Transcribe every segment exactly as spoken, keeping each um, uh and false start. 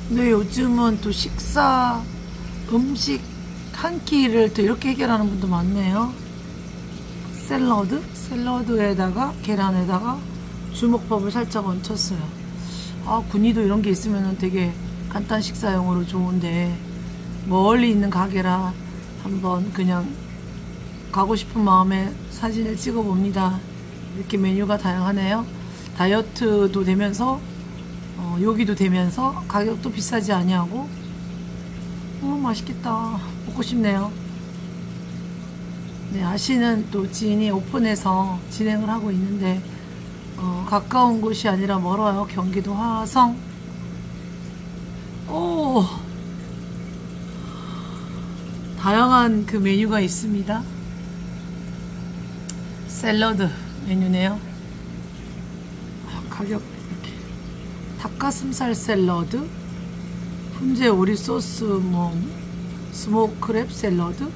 근데 요즘은 또 식사, 음식 한 끼를 또 이렇게 해결하는 분도 많네요. 샐러드? 샐러드에다가 계란에다가 주먹밥을 살짝 얹혔어요. 아, 군이도 이런 게 있으면 되게 간단 식사용으로 좋은데 멀리 있는 가게라 한번 그냥 가고 싶은 마음에 사진을 찍어 봅니다. 이렇게 메뉴가 다양하네요. 다이어트도 되면서 어, 요기도 되면서 가격도 비싸지 아니하고 어, 맛있겠다. 먹고 싶네요. 네, 아시는 또 지인이 오픈해서 진행을 하고 있는데 어, 가까운 곳이 아니라 멀어요. 경기도 화성. 오, 다양한 그 메뉴가 있습니다. 샐러드 메뉴네요. 아, 가격 이렇게 닭가슴살 샐러드, 훈제 오리 소스, 뭐 스모크랩 샐러드,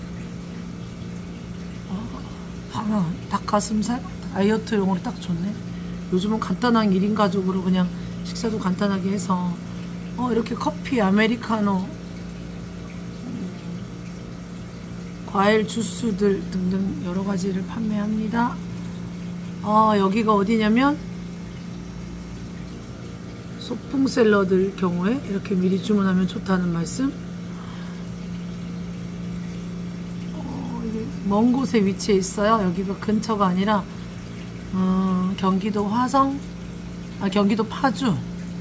어, 아, 닭가슴살 다이어트용으로 딱 좋네. 요즘은 간단한 일 인 가족으로 그냥 식사도 간단하게 해서 어, 이렇게 커피, 아메리카노, 과일 주스들 등등 여러 가지를 판매합니다. 아, 여기가 어디냐면 소풍 샐러드일 경우에 이렇게 미리 주문하면 좋다는 말씀. 어, 이게 먼 곳에 위치해 있어요. 여기가 근처가 아니라 어, 경기도 화성, 아, 경기도 파주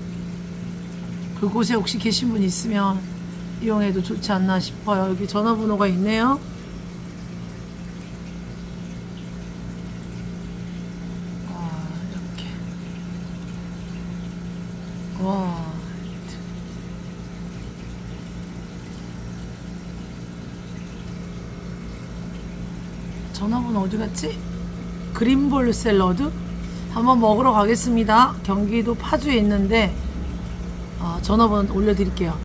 그곳에 혹시 계신 분 있으면 이용해도 좋지 않나 싶어요. 여기 전화번호가 있네요. 아, 이렇게. 와. 전화번호 어디 갔지? 그린볼 샐러드? 한번 먹으러 가겠습니다. 경기도 파주에 있는데 어, 전화번호 올려드릴게요.